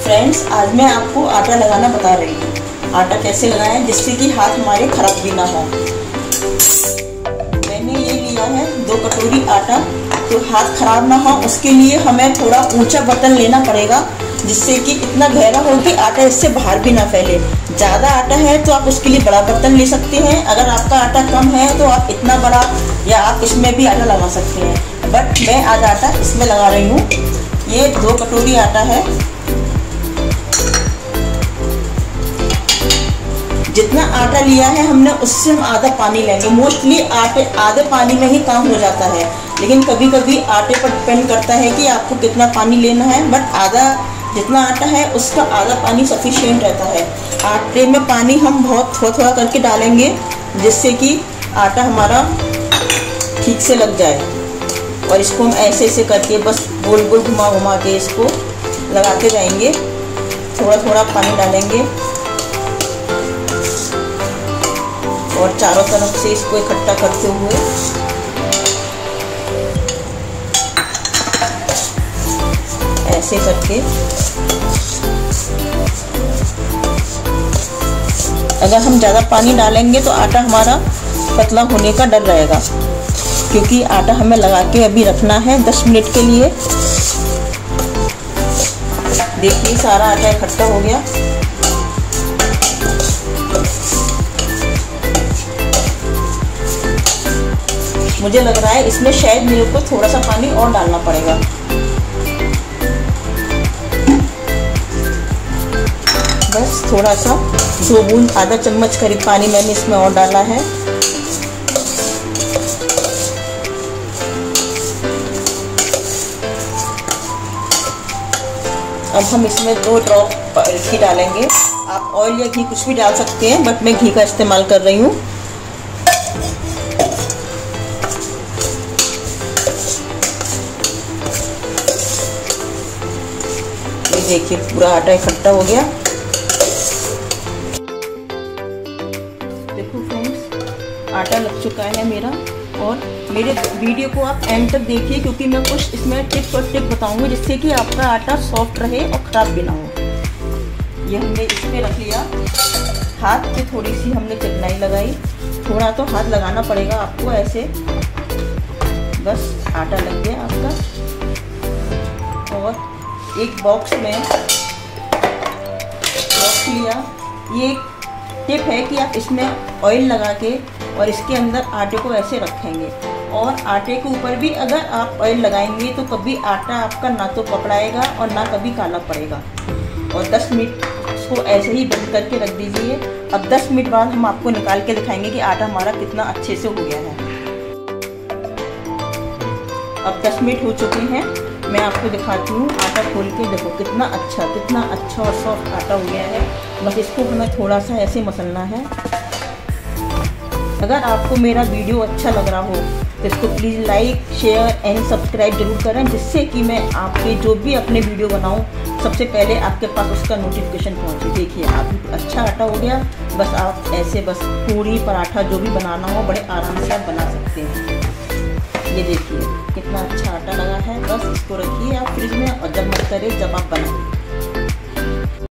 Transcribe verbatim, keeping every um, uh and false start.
Friends, आज मैं आपको आटा लगाना बता रही हूँ। आटा कैसे लगाएं जिससे कि हाथ हमारे खराब भी ना हो। मैंने ये लिया है दो कटोरी आटा, तो हाथ खराब ना हो उसके लिए हमें थोड़ा ऊंचा बर्तन लेना पड़ेगा, जिससे कि इतना गहरा हो कि आटा इससे बाहर भी ना फैले। ज़्यादा आटा है तो आप उसके लिए बड़ा बर्तन ले सकते हैं। अगर आपका आटा कम है तो आप इतना बड़ा या आप इसमें भी आटा लगा सकते हैं, बट मैं आज आटा इसमें लगा रही हूँ। ये दो कटोरी आटा है। जितना आटा लिया है हमने उससे हम आधा पानी लेंगे। मोस्टली आटे आधे पानी में ही काम हो जाता है, लेकिन कभी कभी आटे पर डिपेंड करता है कि आपको कितना पानी लेना है। बट आधा जितना आटा है उसका आधा पानी सफिशिएंट रहता है। आटे में पानी हम बहुत थोड़ा थोड़ा करके डालेंगे, जिससे कि आटा हमारा ठीक से लग जाए। और इसको हम ऐसे ऐसे करके बस गोल गोल घुमा घुमा के इसको लगाते जाएंगे। थोड़ा थोड़ा पानी डालेंगे और चारों तरफ से इसको इकट्ठा करते हुए ऐसे करके, अगर हम ज़्यादा पानी डालेंगे तो आटा हमारा पतला होने का डर रहेगा, क्योंकि आटा हमें लगा के अभी रखना है दस मिनट के लिए। देखिए सारा आटा इकट्ठा हो गया। मुझे लग रहा है इसमें शायद मेरे को थोड़ा सा पानी और डालना पड़ेगा। बस थोड़ा सा, दो बूंद, आधा चम्मच करीब पानी मैंने इसमें और डाला है। अब हम इसमें दो ड्रॉप घी डालेंगे। आप ऑयल या घी कुछ भी डाल सकते हैं, बट मैं घी का इस्तेमाल कर रही हूँ। देखिए पूरा आटा इकट्ठा हो गया। देखो फ्रेंड्स, आटा लग चुका है मेरा। और मेरे वीडियो को आप एंड तक देखिए, क्योंकि मैं कुछ इसमें टिप और टिप बताऊंगी जिससे कि आपका आटा सॉफ्ट रहे और ख़राब भी ना हो। ये हमने इसमें रख लिया। हाथ से थोड़ी सी हमने चिकनाई लगाई। थोड़ा तो हाथ लगाना पड़ेगा आपको ऐसे। बस आटा लग गया आपका। और एक बॉक्स में रख लिया। ये एक टिप है कि आप इसमें ऑयल लगा के और इसके अंदर आटे को ऐसे रखेंगे, और आटे के ऊपर भी अगर आप ऑयल लगाएंगे तो कभी आटा आपका ना तो पकड़ाएगा और ना कभी काला पड़ेगा। और दस मिनट इसको ऐसे ही बंद करके रख दीजिए। अब दस मिनट बाद हम आपको निकाल के दिखाएंगे कि आटा हमारा कितना अच्छे से हो गया है। अब दस मिनट हो चुके हैं। मैं आपको दिखाती हूँ आटा खोल के। देखो कितना अच्छा कितना अच्छा और सॉफ्ट आटा हो गया है। बस इसको हमें थोड़ा सा ऐसे मसलना है। अगर आपको मेरा वीडियो अच्छा लग रहा हो तो इसको please like, share and subscribe जरूर करें, जिससे कि मैं आपके जो भी अपने वीडियो बनाऊँ सबसे पहले आपके पास उसका नोटिफिकेशन पहुँचे। देखिए आप अच्छा आटा हो गया। बस आप ऐसे बस पूरी पराठा जो भी बनाना हो बड़े आराम से आप बना सकते हैं। ये देखिए कितना अच्छा आटा लगा है। बस इसको रखिए आप फ्रिज में और जब मन करे जब आप बनाइए।